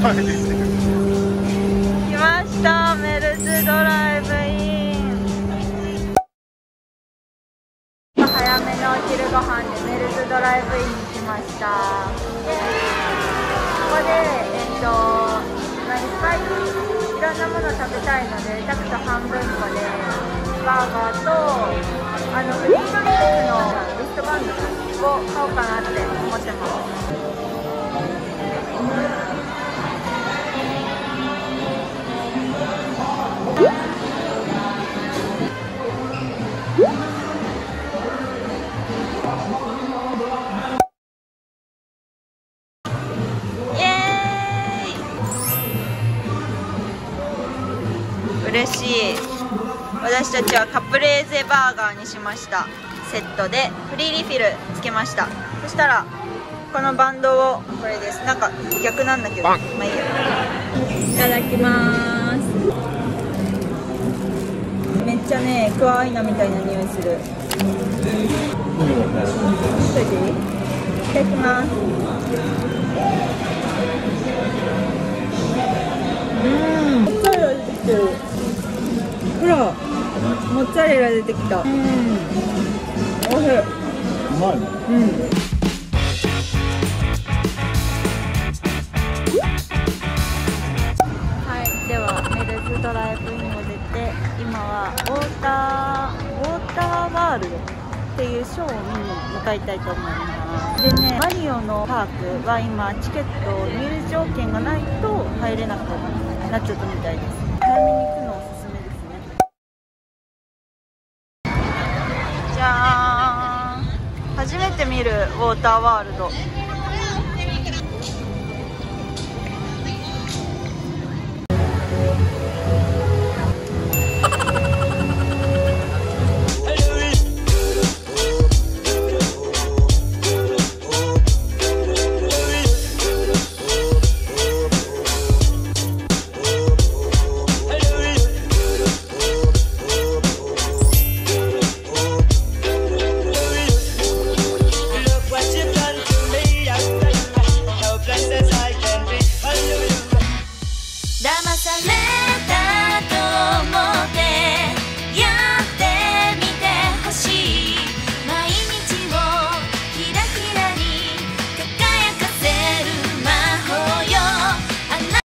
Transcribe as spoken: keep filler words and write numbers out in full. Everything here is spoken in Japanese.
来ましたメルズドライブイン。早めのお昼ご飯でメルズドライブインに来ました。ここでえっと、まあ、いっぱいいろんなもの食べたいので、タクト半分こでバーガーとあのフリーバンドのリストバンドを買おうかなって思ってます。嬉しい。私たちはカプレーゼバーガーにしました。セットでフリーリフィルつけました。そしたらこのバンドを、これです。なんか逆なんだけど、まあいいや。いただきます。めっちゃね、クワアイナみたいな匂いする。それでいい？いただきます。うん、モッツァレラ出てきてる。ほら、モッツァレラ出てきた。うん、おいしい。うまいね。うん。はい、ではメルズドライブインを出て、今はウォーターウォーターワールドっていうショーを見に向かいたいと思います。でね、マリオのパークは今チケット入場券がないと入れなくなっちゃったみたいです。早めに行くのおすすめですね。じゃーん、初めて見るウォーターワールド。